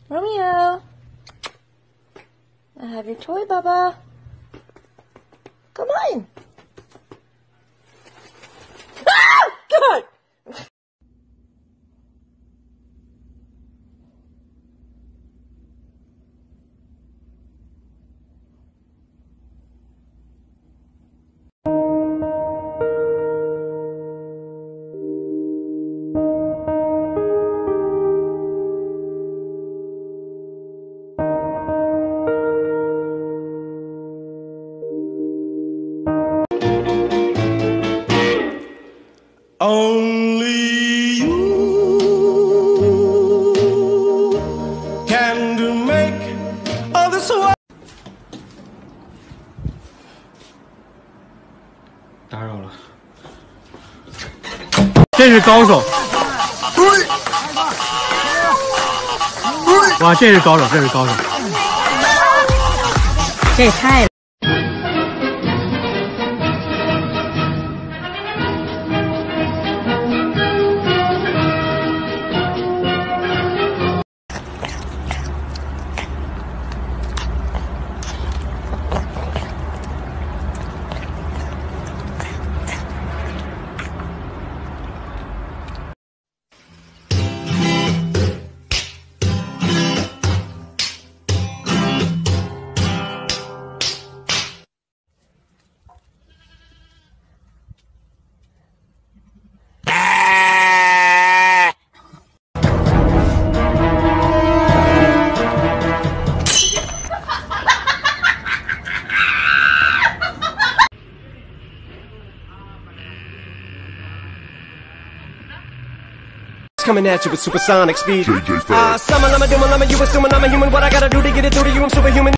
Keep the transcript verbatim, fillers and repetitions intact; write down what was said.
Romeo, I have your toy, Bubba. Come on. Ah! God! Only you can do make all this world. 打扰了，这是高手。哇，这是高手，这是高手。 这也太。 Coming at you with supersonic speed. Uh, summon, I'm a demon, I'm a you assuming I'm a human. What I gotta do to get it through to you? I'm superhuman.